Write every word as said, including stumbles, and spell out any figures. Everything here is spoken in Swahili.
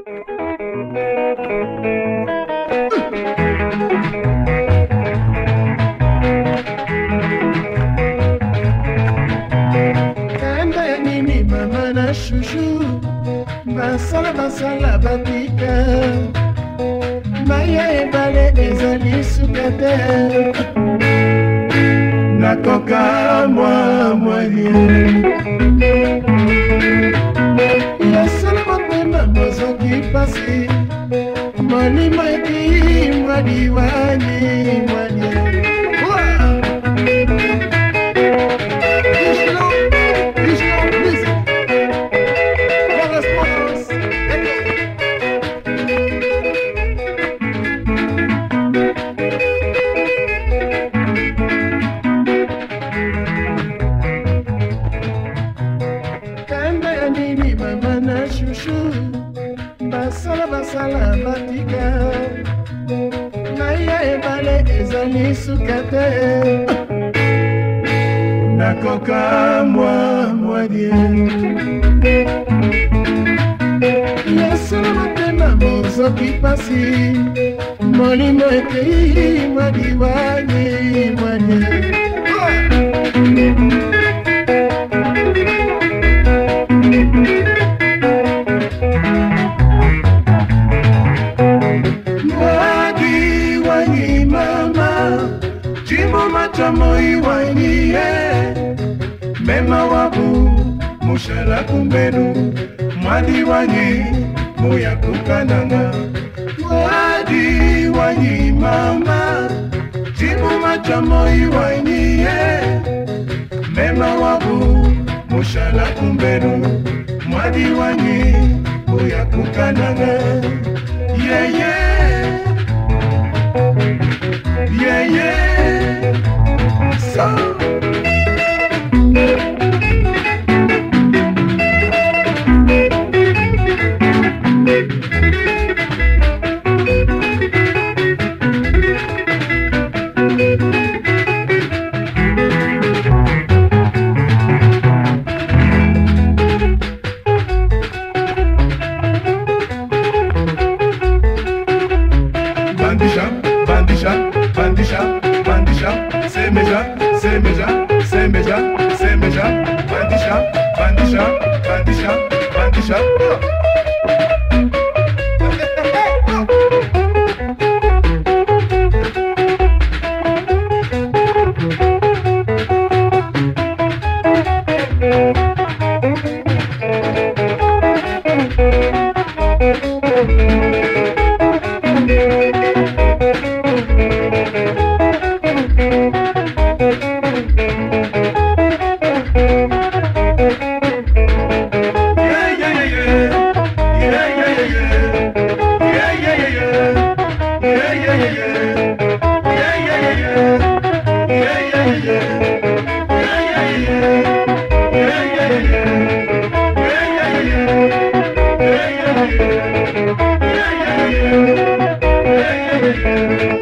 Basala basala batika Maya ebale ezali sukate Nakoka mwa mwadie Yasala mapema mozoki pasi Mani mwadi mwadi wani mwadi Basala basala batika Maya ebale ezali sukate Nakoka mwa mwadie Yasala mapema mozoki pasi Molimo ekei mwadi wani mwadie Moi wainie mema wabu mushala kumbenu mwadi wanyi muya kukananga mwadi wanyi mama jibu macha moi wainie mema wabu mushala kumbenu mwadi wanyi muya kukananga yeah yeah yeah yeah So Pandisha, Pandisha, Pandisha, Pandisha, Semeja, Semeja, Semeja, Semeja, Pandisha, Pandisha, Pandisha, Pandisha. Yeah.